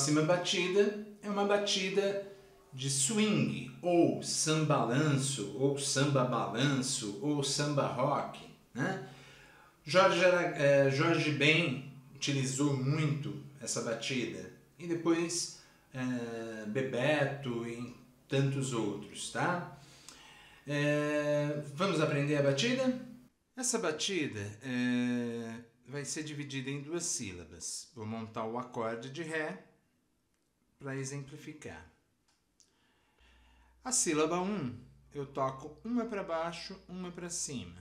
próxima batida é uma batida de swing, ou sambalanço, ou samba balanço, ou samba rock, né? Jorge Ben utilizou muito essa batida, e depois Bebeto e tantos outros, tá? Vamos aprender a batida? Essa batida vai ser dividida em 2 sílabas. Vou montar o acorde de Ré para exemplificar. A sílaba 1, eu toco uma para baixo, uma para cima.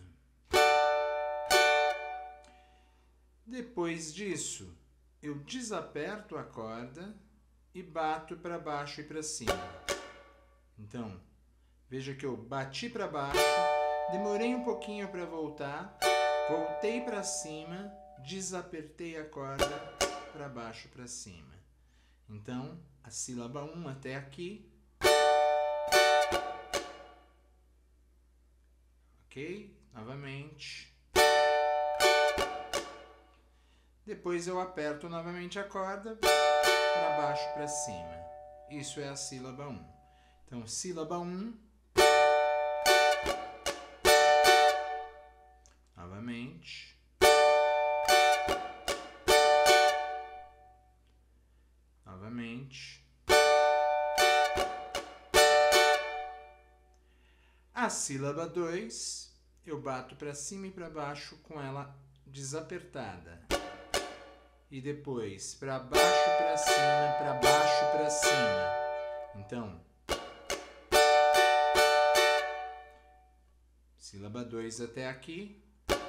Depois disso, eu desaperto a corda e bato para baixo e para cima. Então, veja que eu bati para baixo, demorei um pouquinho para voltar, voltei para cima, desapertei a corda para baixo para cima. Então, a sílaba 1 até aqui. Ok? Novamente. Depois eu aperto novamente a corda para baixo para cima. Isso é a sílaba 1. Então, sílaba 1. Novamente. Novamente. A sílaba 2, eu bato para cima e para baixo com ela desapertada. E depois para baixo para cima, para baixo para cima. Então, sílaba 2 até aqui.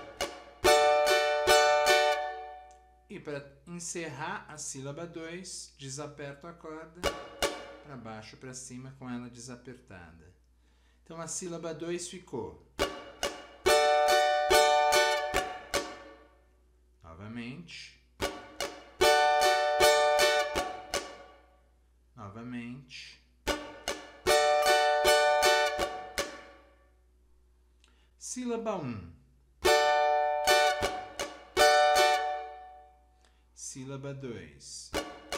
E para encerrar a sílaba 2, desaperto a corda, para baixo para cima com ela desapertada. Então a sílaba 2 ficou. Novamente. Novamente. Sílaba 1. Sílaba 2.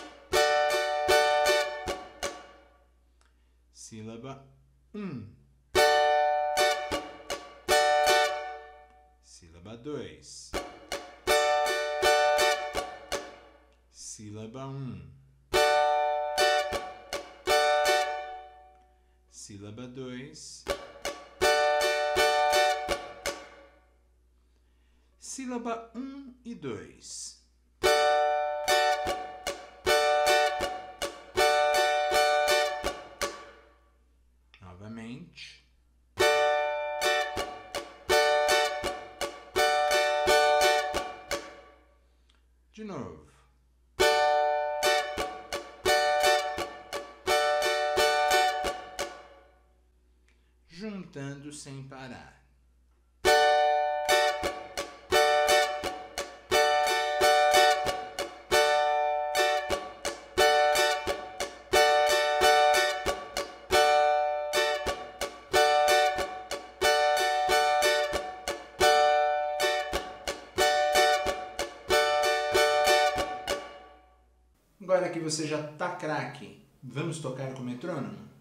Sílaba 1. Sílaba 2. Sílaba 1. Sílaba 2. Sílaba 1 e 2. Novamente. De novo. Juntando sem parar. Agora que você já tá craque, vamos tocar com o metrônomo?